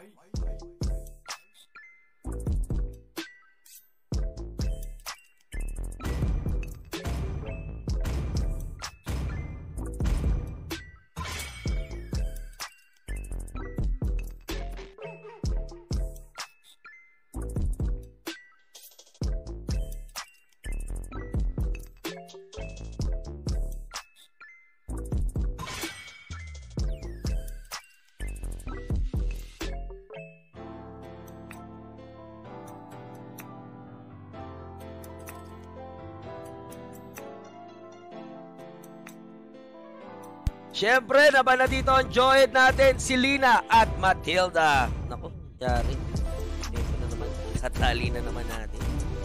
Siyempre, naman na dito ang join natin, si Lina at Matilda. Naku, yari. Ito na naman, katali na naman natin.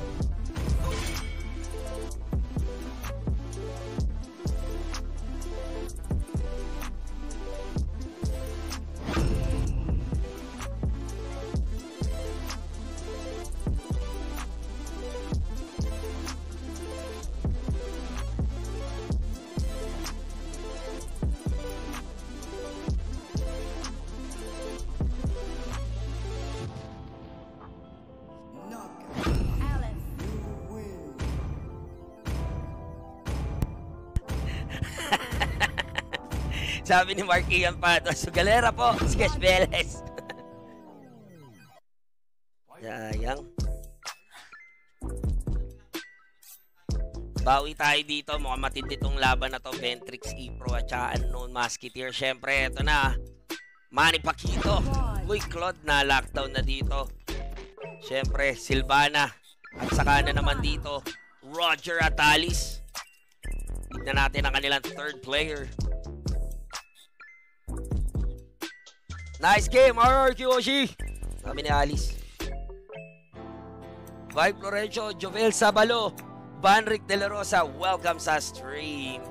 Sabi ni Mark Ian Pato, Sugalera po, Sketch Beles. Sayang. Bawi tayo dito, mukhang matindi itong laban na to. Ventrix, Epro at saka Unknown Musketeers. Siyempre, ito na. Manny Pacquiao. Uy, Claude, na lockdown na dito. Siyempre, Silvana. At saka na naman dito, Roger at Alice. Tignan natin ang kanilang third player. Nice game, RR Kiyoshi! Sabi ni Alice. Vibe Lorenzo, Jovel Sabalo, Vanric De La Rosa, welcome sa stream.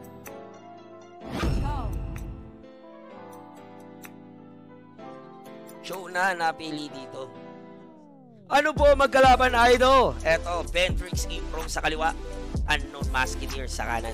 Show na napili dito. Ano po magkalaban, idol? Eto, Ventrix, Epro sa kaliwa, Unknown Musketeers sa kanan.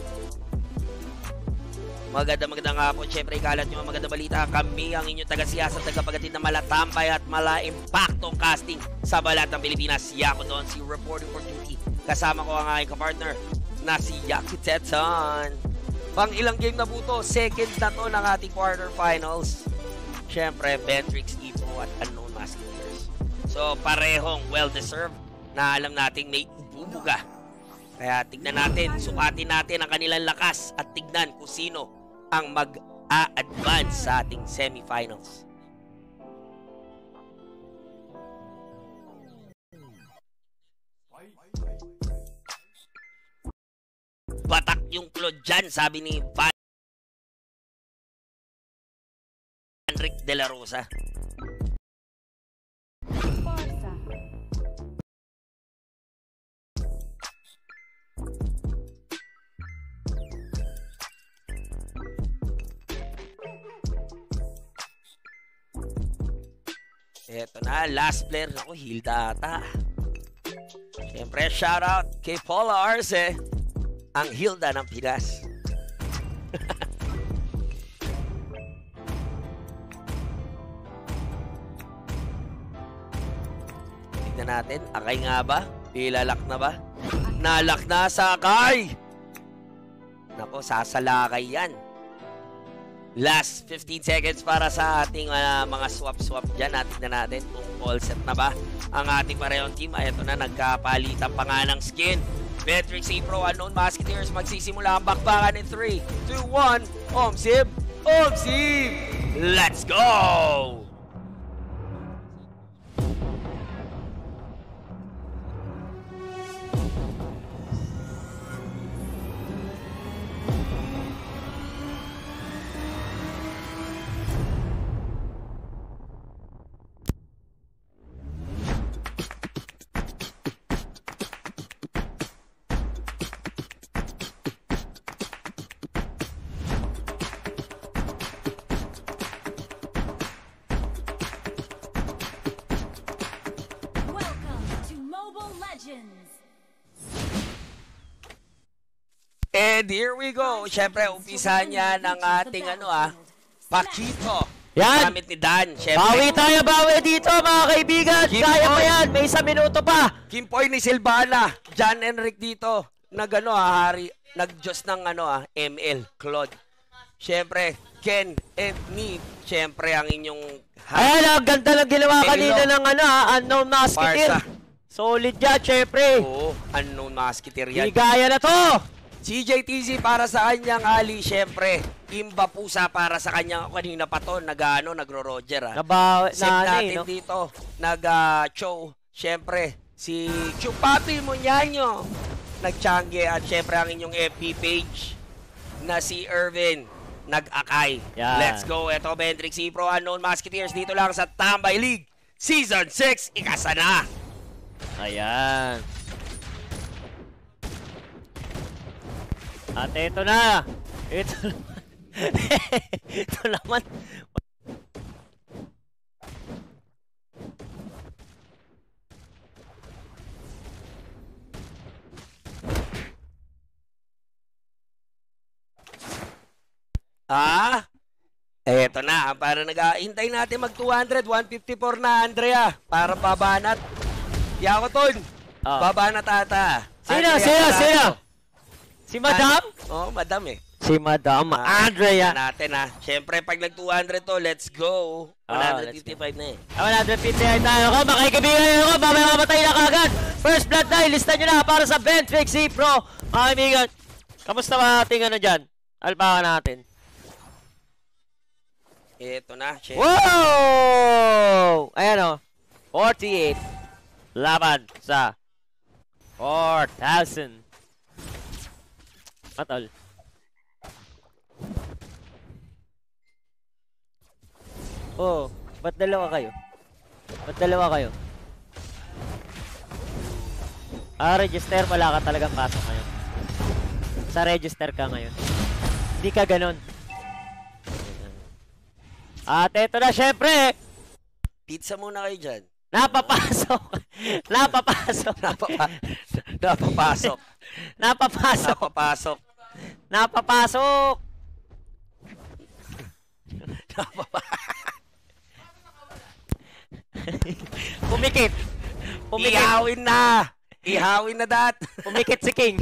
Magandang nga po. Siyempre, ikalat nyo magandang balita. Kami ang inyong taga-siyasa, tagapagatid na malatambay at mala-impaktong casting sa balat ng Pilipinas. Yako doon, si Reporting for Duty. Kasama ko ang aking kapartner na si Yaki Tetson. Pang ilang game na po to, second na to ng ating quarterfinals. Siyempre, Ventrix, Epro at Unknown Musketeers. So, parehong well-deserved na alam nating may bubuga. Kaya tignan natin, sukatin natin ang kanilang lakas at tignan kung sino ang mag-a-advance sa ating semifinals. Batak yung Claude dyan, sabi ni Vanric De La Rosa. Eto na, last player. Ako, Hilda ata. Siyempre, shoutout kay Paula Arce, ang Hilda ng Pinas. Tignan natin, Akay nga ba? Ilalak na ba? Nalak na sa Akay! Nako, sasalakay yan. Last 15 seconds para sa ating mga swap-swap dyan. Tignan natin kung all set na ba ang ating parehong team. Ito na, nagkapalitan pa nga ng skin. Ventrix, Epro, Unknown Musketeers. Magsisimula ang bakbakan in 3, 2, 1. Omsib! Omsib! Let's go! And here we go. Siyempre, umpisa niya ng ating Pacquiao Yan. Gamit ni Dan. Syempre. Bawi tayo, bawi dito mga kaibigan. Kaya pa yan. May 1 minuto pa. Kimpoy ni Silvana. John Enric dito. Hari. Nag-Diyos ng ML. Claude. Syempre, Ken and me. Syempre, ang inyong... Ayan, ang ganda lang ginawa kanina ng Unknown Musketeer. Solid yan, syempre. Oo, Unknown Musketeer yan. Higaya na to. CJTZ para sa kanyang ali, syempre. Imba Pusa para sa kanyang kanina pa to. Nagro-Roger. Set natin dito. Nag-Chow. Syempre, si Chupapi Munyanyo. Nag-Changi at syempre ang inyong FB page na si Irvin. Nag-Akay. Yeah. Let's go. Ito, Ventrix, Epro, Unknown Musketeers. Dito lang sa Tambay League. Season 6. Ikasa na. Ayan. At ito na. Ito naman. Ito naman. Eto na, para nag-aintay natin mag 200, 154 na Andrea, para babanat. Yakoton, babanat ata. Sino? Si Madam? Oo, Madam eh. Si Madam Andrea. Natin Siyempre, pag nag 200 to, let's go. 155 na eh. 158 tayo ko, makikibigay ako, mamaya mamatay na kagad. First blood na, ilista nyo na para sa Ventrix Epro. Mga kaibigan, kamusta ba ating dyan? Alpakan natin. Ito na, syempre. Wow! Ayan 48. Laban sa 4,000. Matol. Oh, ba't dalawa kayo? Register, wala ka talagang pasok ngayon. Sa register ka ngayon. Hindi ka ganon. At eto na, syempre. Pizza muna kayo dyan. Napapasok. Pumikit. Ihawin na dat. Pumikit si King.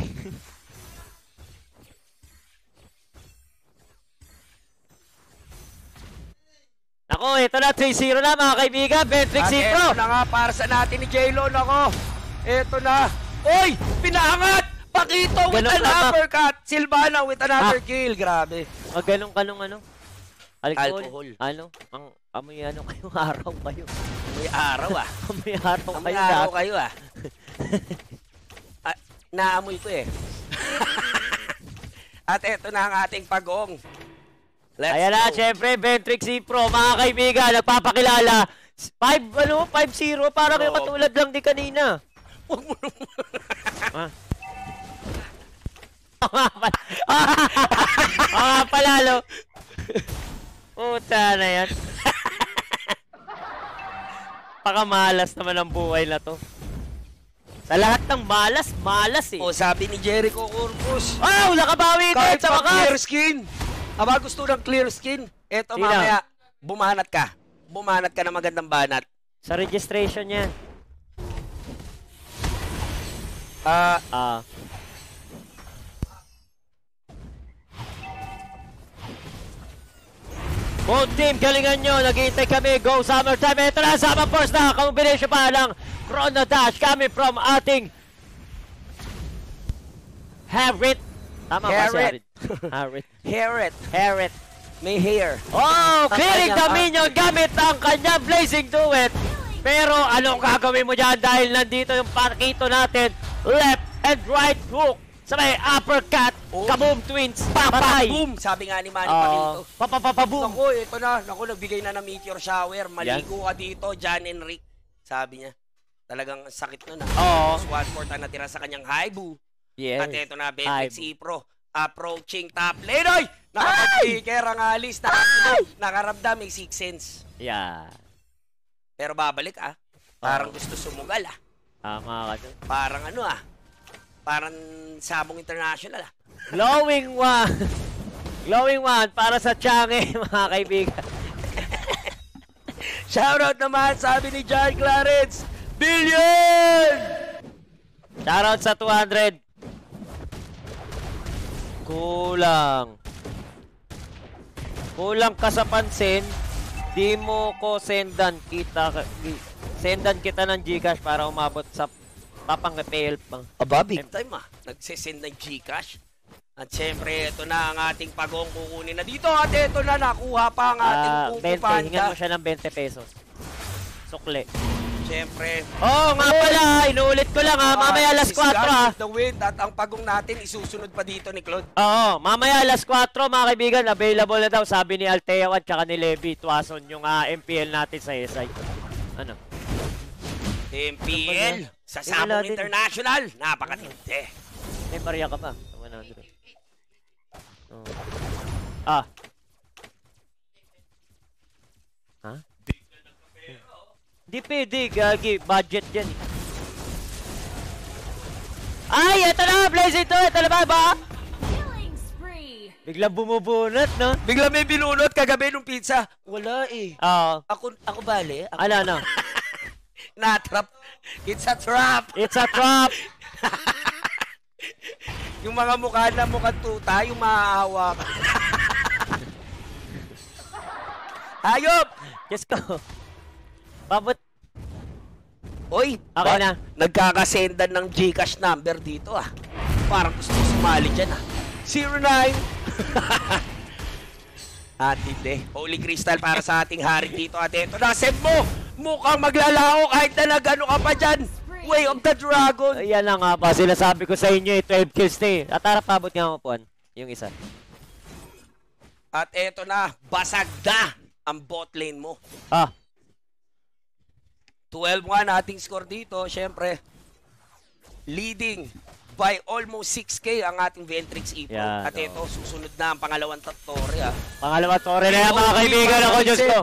Ako, ito na, 3-0 na mga kaibigan, Ventrix Epro. Ito na nga, para sa natin ni J-Lo, nako. Ito na. Oy, pinaangat! Pakito with an uppercut. Silvana with another kill. Grabe. Ganun ka nung alcohol. Amoy kayo, araw kayo. Amoy araw Amoy araw kayo. Naamoy ko eh. At ito na ang ating pagong. Ayan na, syempre, Ventrix Epro, mga kaibigan, nagpapakilala. 5-0, parang yung katulad lang di kanina. Huwag mo naman. Palalo. Puta na yan. Pakamalas naman ang buhay na to. Sa lahat ng malas eh. Sabi ni Jericho Corpus. Nakabawi ka sa wakas. Clear skin. Aba, gusto ng clear skin. Eto, mamaya, bumanat ka. Bumanat ka na magandang banat. Sa registration yan. Both team, galingan nyo. Naghihintay kami. Go summertime. Ito na, Sama Force na. Combination pa lang. Chrono Dash coming from ating Harriet. Tama ba si Harriet? Harriet. May hair. Clearing the minion gamit ang kanyang Blazing Duet. Pero anong gagawin mo dyan dahil nandito yung Pakito natin. Left and right hook. Sa may uppercut. Kaboom twins. Patay. Boom. Sabi nga ni Manny Pakito. Papapaboom. Naku, ito na. Naku, nagbigay na ng meteor shower. Maligo ka dito, John Enric. Sabi niya. Talagang sakit nun One-fourth ang natira sa kanyang Haibu. Yes. At ito na, Ventrix Epro. Approaching top lane. Oy! Nakapag-picker ang alis. Nakaramdam. May 6 sense. Yeah. Pero babalik Parang gusto sumugal Tama ka dun. Parang parang Sabong International Glowing one para sa Changi, mga kaibigan. Shoutout naman, sabi ni John Clarence, billion! Shoutout sa 200. Kulang. Kulang ka sa pansin. Di mo ko sendan kita ng GCash para umabot sa papang-PL pang. Aba, big time nagsisend ng GCash. At syempre, ito na ang ating pagong kukunin na dito. At ito na, nakuha pa ang ating pupupan. 20, hingan mo siya ng 20 pesos. Sukle. Syempre. Oo, nga pala. Inuulit ko lang mamaya alas 4 the wind at ang pagong natin isusunod pa dito ni Claude. Oo, mamaya alas 4 mga kaibigan. Available na daw, sabi ni Alteo at saka ni Levi Tuason yung MPL natin sa SI. Ano? MPL sa Sabong International. Napakatindi. May barya ka pa. 100. Ha? Di pwede, gagi. Budget yan. Ay, eto na! Blazing to! Eto na ba? Biglang bumubunot, no? Biglang may binunot kagabi nung pizza. Wala eh. Oo. Ako bale. Ano? Na-trap. It's a trap. It's a trap. Yung mga mukha na mukhang tuta, yung maaawa ka. Hayop! Yes ko. Pabot. Oy, okay na. Nagkakasendan ng GCash number dito Parang gusto sumali dyan 09. At hindi. Holy Crystal para sa ating hari dito. At ito na, send mo! Mukhang maglalao kahit na nag-ano ka pa dyan. Way of the Dragon. Ayan na nga pa. Sinasabi ko sa inyo 12 kills na At harap pabot nga mo po yung isa. At ito na, basag na ang bot lane mo. 12-1 ating score dito. Siyempre, leading by almost 6K ang ating Ventrix Epro. Yeah, at ito, susunod na ang pangalawang tore Pangalawang tore na yan mga kaibigan ako, Diyos ko.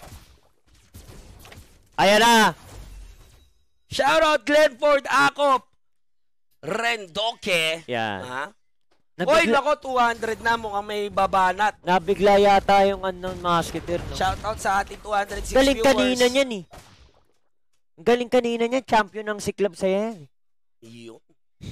Ayan na. Shoutout Glenford Akop. Rendoke. Yan. Oy, nako, 200 na mukhang may babanat. Nabigla yata yung Unknown Musketeer, no? Shoutout sa ating 206 galing viewers. Kanina niyan Galing kanina niyan. Champion ng siklab sa yan. Yun.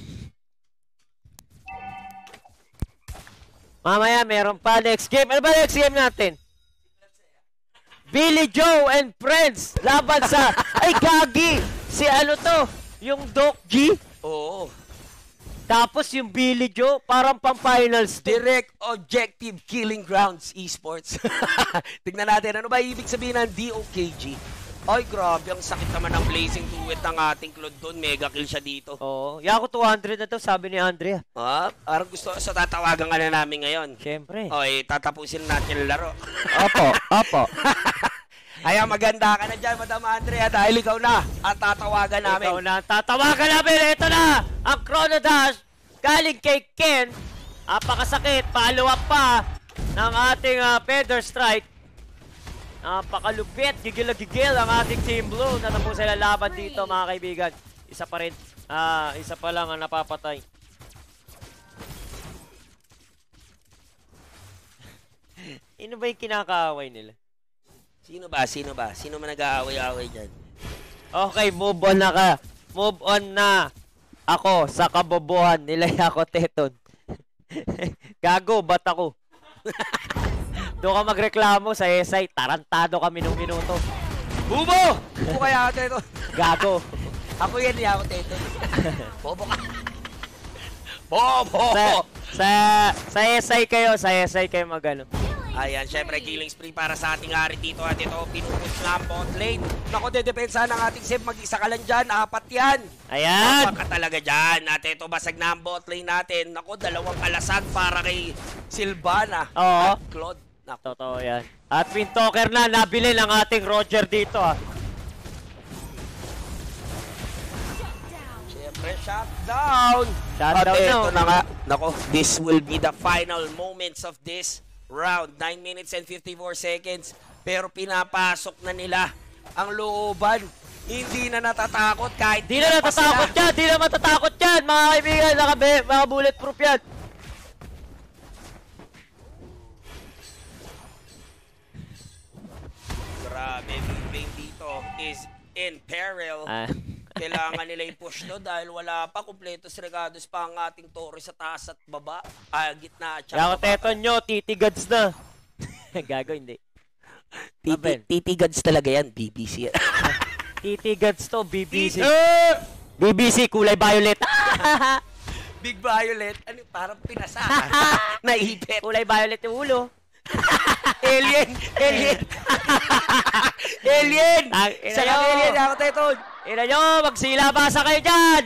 Mamaya, meron pa next game. Ano ba next game natin? Billy Joe and Friends. Laban sa... Ay, gagi! Si ano to? Yung Doc G? Oo. Tapos yung Billy Joe, parang pang-finals. Direct Objective Killing Grounds Esports. Tignan natin, ano ba ibig sabihin ng DOKG? Ay, grabe, ang sakit naman ng blazing duet ng ating Claude doon. Mega kill siya dito. Oo. Yako 200 na to, sabi ni Andrea. Parang gusto sa tatawagan ka na namin ngayon. Siyempre. Okay, tatapusin natin yung laro. Opo. Ay, maganda ka na dyan, Madam Andrea, dahil ikaw na ang tatawagan namin. Ikaw na ang tatawagan namin. Ito na, ang Chrono Dash galing kay Ken. Napakasakit, follow up pa ng ating Feather Strike. Napakalupit, gigil ang ating Team Blue. Natapos sila laban dito mga kaibigan. Isa pa rin, isa pa lang ang napapatay. Sino ba yung kinakaaway nila? Sino ba? Sino man nag-aaway-aaway dyan? Okay, move on na ka. Move on na ako sa kabobohan nila ako Teton. Gago, ba't ako? Doon ka magreklamo sa SI, tarantado kami nung minuto. Bubo! Bubo kaya ako Teton. Gago. Ako yan niya ako Teton. Bobo ka. Bobo! Sa SI kayo magano. Ayan, syempre killing spree para sa ating hari dito. At ito, pinupush na ang bot lane. Naku, dedepensa ng ating Seb. Mag-isa ka lang dyan, 4 yan. Ayan! Napaka talaga dyan. At ito, basag na ang bot lane natin. Naku, 2 kalasag para kay Silvana. Oo. At Claude. Naku. Totoo yan. At Wintoker na, nabili ng ating Roger dito. Syempre, shutdown. Shutdown at ito na nga. Naku, this will be the final moments of this round. 9 minutes and 54 seconds. Pero pinapasok na nila ang looban. Hindi na natatakot kahit di na natatakot yan. Di na matatakot yan. Mga kaibigan, mga bulletproof yan. Grabe, is in peril. Kailangan nila i-push to dahil wala pa kumpletos regados pa ang ating torre sa taas at baba. Gitna at saka teton nyo, titigads na. Gago, hindi. Titigads talaga yan, BBC. Titigads to, BBC. BBC, kulay violet. Big violet, ano, parang pinasa. Naipit. Kulay violet yung ulo. Alien! Alien! Alien! Sakang alien ako, teton. Ina nyo, magsilabasa kayo dyan!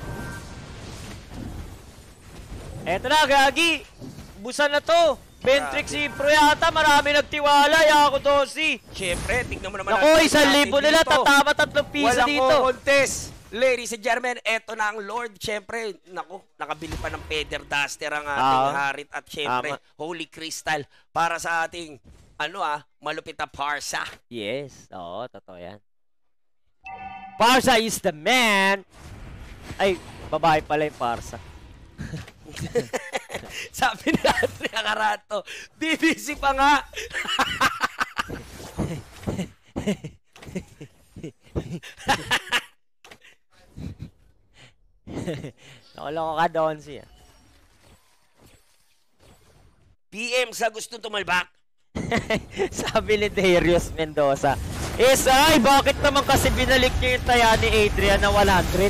Eto na, gagi. Busan na to. Ventrix si Epro yata, marami nagtiwala. Yako Dosi. Siyempre, tignan mo naman. Naku, 1,000 nila, tatama 3 piso dito. Walang contest. Ladies and gentlemen, eto na ang Lord. Siyempre, naku, nakabili pa ng Feather Duster ang ating Harit. At siyempre, Holy Crystal para sa ating, malupit na Parsa. Yes, oo, totoo yan. Parsa is the man. Ay, babae pala yung Parsa. Sabi ni Andrea Carato, BBC pa nga. Nakuloko ka doon siya. PM sa gustong tumalbak. Sabi ni Darius Mendoza, ay, bakit naman kasi binalik niyo yung taya ni Adrian na 100?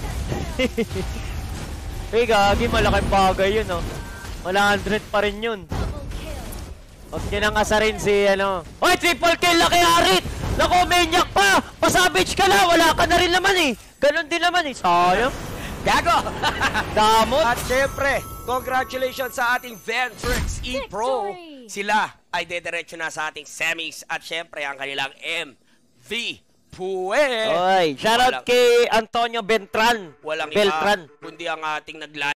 Hey, gagi, malaking bagay yun, oh. 100 pa rin yun. Huwag nyo nang asarin si, Oy, triple kill na kay Harit! Naku, maniac pa! Pasavage ka na! Wala ka na rin naman, eh. Ganon din naman, eh. Sayang. Gago! Damot! At syempre, congratulations sa ating Ventrix Epro. Sila ay dediretso na sa ating semis at syempre ang kanilang MVP. Oy, shoutout kay Antonio Beltran. Walang Beltran. iba, kundi ang ating